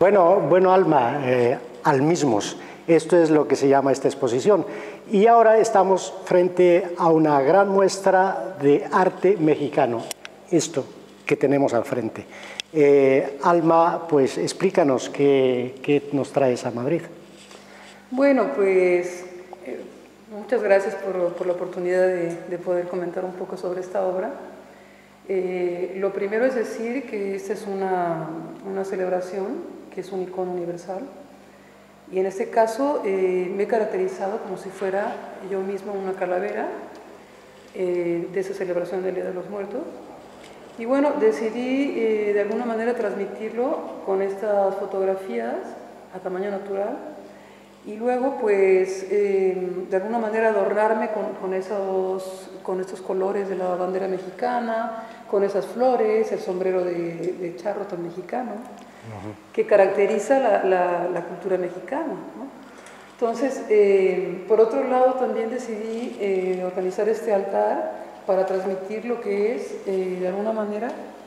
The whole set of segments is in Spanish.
Bueno, Alma, al mismos. Esto es lo que se llama esta exposición. Y ahora estamos frente a una gran muestra de arte mexicano, esto que tenemos al frente. Alma, pues explícanos qué nos traes a Madrid. Bueno, pues muchas gracias por la oportunidad de poder comentar un poco sobre esta obra. Lo primero es decir que esta es una celebración, que es un icono universal, y en este caso me he caracterizado como si fuera yo misma una calavera de esa celebración del Día de los Muertos. Y bueno, decidí de alguna manera transmitirlo con estas fotografías a tamaño natural y luego pues de alguna manera adornarme con estos colores de la bandera mexicana, con esas flores, el sombrero de charro tan mexicano, que caracteriza la cultura mexicana, ¿no? Entonces, por otro lado, también decidí organizar este altar para transmitir lo que es, de alguna manera,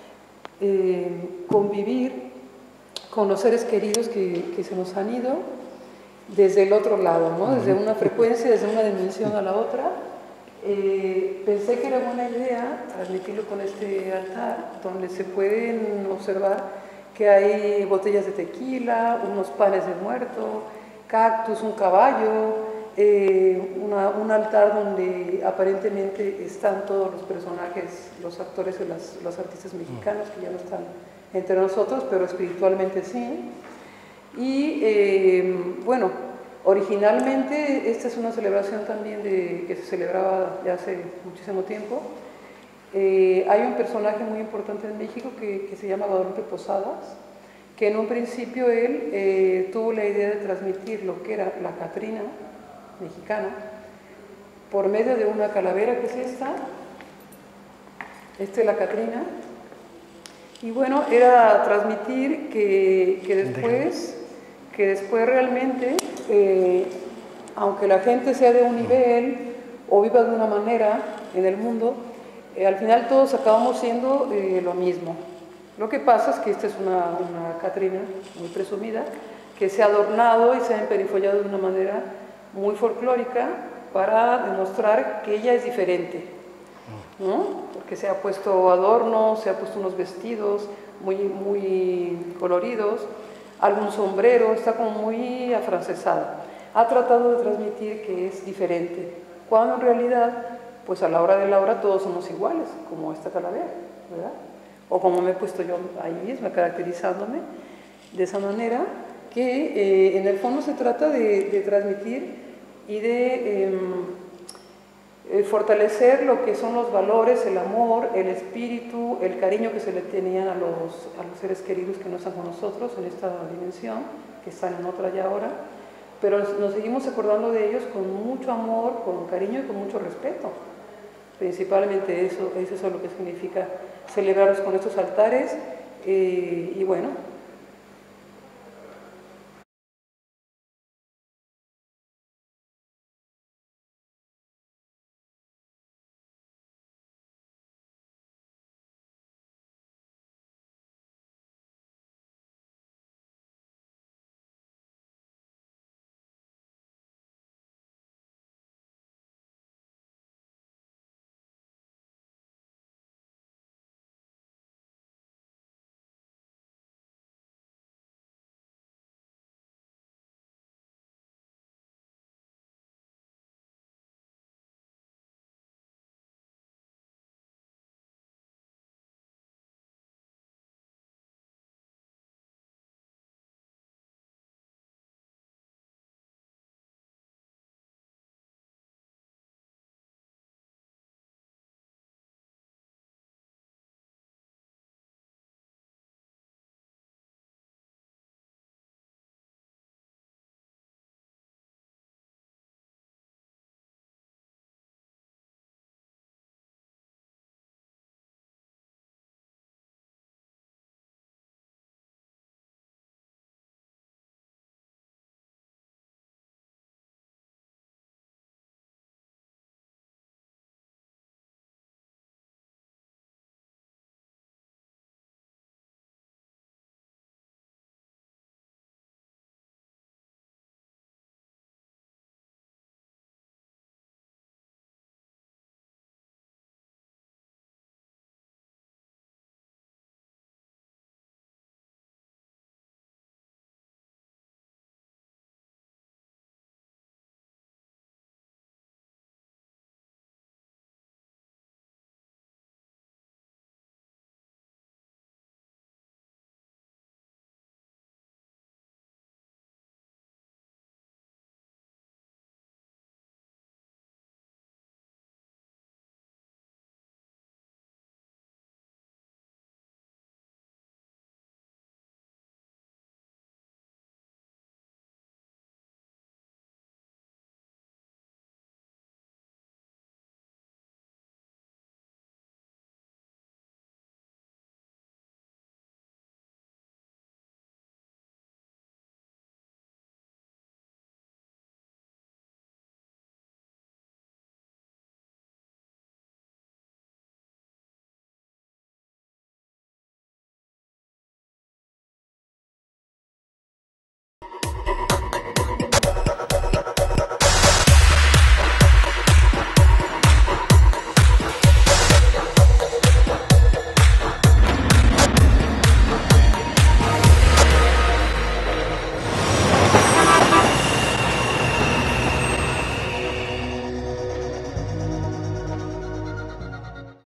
convivir con los seres queridos que se nos han ido desde el otro lado, ¿no? Desde una frecuencia, desde una dimensión a la otra. Pensé que era buena idea transmitirlo con este altar, donde se pueden observar que hay botellas de tequila, unos panes de muerto, cactus, un caballo, un altar donde aparentemente están todos los personajes, los actores y los artistas mexicanos que ya no están entre nosotros, pero espiritualmente sí. Y bueno, originalmente esta es una celebración también que se celebraba ya hace muchísimo tiempo. Hay un personaje muy importante en México que se llama Guadalupe Posadas, que en un principio él tuvo la idea de transmitir lo que era la Catrina mexicana por medio de una calavera que es esta es la Catrina, y bueno, era transmitir que después realmente, aunque la gente sea de un nivel o viva de una manera en el mundo, al final todos acabamos siendo lo mismo. Lo que pasa es que esta es una Catrina muy presumida, que se ha adornado y se ha emperifollado de una manera muy folclórica para demostrar que ella es diferente, ¿no? Porque se ha puesto adornos, se ha puesto unos vestidos muy coloridos, algún sombrero, está como muy afrancesada. Ha tratado de transmitir que es diferente, cuando en realidad, pues a la hora de la hora todos somos iguales, como esta calavera, ¿verdad? O como me he puesto yo ahí misma, caracterizándome de esa manera, que en el fondo se trata de transmitir y de fortalecer lo que son los valores, el amor, el espíritu, el cariño que se le tenían a los seres queridos que no están con nosotros en esta dimensión, que están en otra ya ahora, pero nos seguimos acordando de ellos con mucho amor, con cariño y con mucho respeto. Principalmente eso es lo que significa celebrarlos con estos altares, y bueno,